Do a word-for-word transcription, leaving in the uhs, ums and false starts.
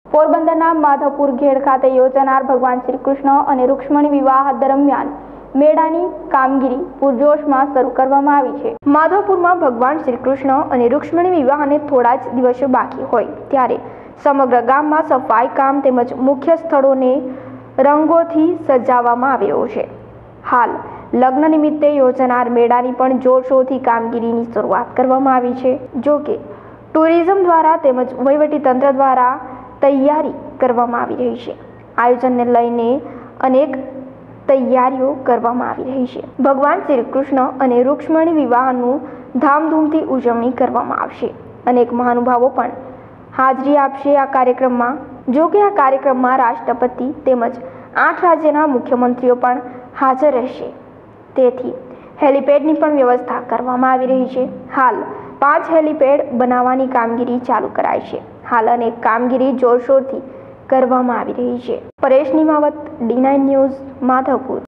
પોરબંદરના માધવપુર ઘેડ ખાતે યોજાનાર ભગવાન શ્રી કૃષ્ણ અને રૂક્ષ્મણી વિવાહ દરમિયાન મેળાની કામગીરી પૂરજોશમાં શરૂ કરવામાં આવી છે। માધવપુરમાં ભગવાન શ્રી કૃષ્ણ અને રૂક્ષ્મણી વિવાહને થોડા જ દિવસો બાકી હોય ત્યારે સમગ્ર ગામમાં સફાઈ કામ તેમજ મુખ્ય સ્થળોને રંગોથી સજાવવામાં આવ્યો છે। હાલ લગ્ન નિમિત્તે યોજાનાર મેળાની પણ જોરશોરથી કામગીરીની શરૂઆત કરવામાં આવી છે। જો કે ટુરિઝમ દ્વારા તેમજ વહીવટીતંત્ર દ્વારા તૈયારી કરવામાં આવી રહી છે। આયોજનને લઈને અનેક તૈયારીઓ કરવામાં આવી રહી છે। ભગવાન શ્રી કૃષ્ણ અને રૂક્ષ્મણી વિવાહનું ધામધૂમથી ઉજવણી કરવામાં આવશે। અનેક મહાનુભાવો પણ હાજરી આપશે આ કાર્યક્રમમાં। જો કે આ કાર્યક્રમમાં રાષ્ટ્રપતિ તેમજ આઠ રાજ્યના મુખ્યમંત્રીઓ પણ હાજર રહેશે, તેથી હેલિપેડની પણ વ્યવસ્થા કરવામાં આવી રહી છે। હાલ પાંચ હેલિપેડ બનાવવાની કામગીરી ચાલુ કરાઈ છે। હાલ અનેક કામગીરી જોરશોરથી કરવામાં આવી રહી છે। Paresh Nimavat, D nine news, Madhavpur.